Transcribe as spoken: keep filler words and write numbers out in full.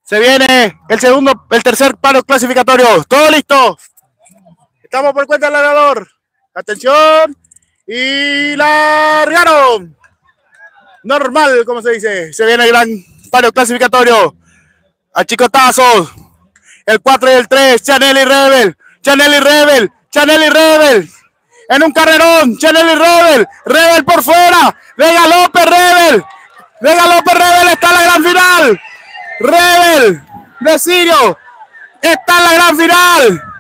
Se viene el segundo, el tercer paro clasificatorio. Todo listo. Estamos por cuenta del ganador. Atención. Y largaron. Normal, como se dice. Se viene el gran paro clasificatorio. A chicotazos. El cuatro y el tres. Chanel y Rebel. Chanel y Rebel. Chanel y Rebel. En un carrerón. Chanel y Rebel. Rebel por fuera. Vega López, Rebel. Vega López, Rebel. Está en la gran final. Rebel de Sirio está en la gran final.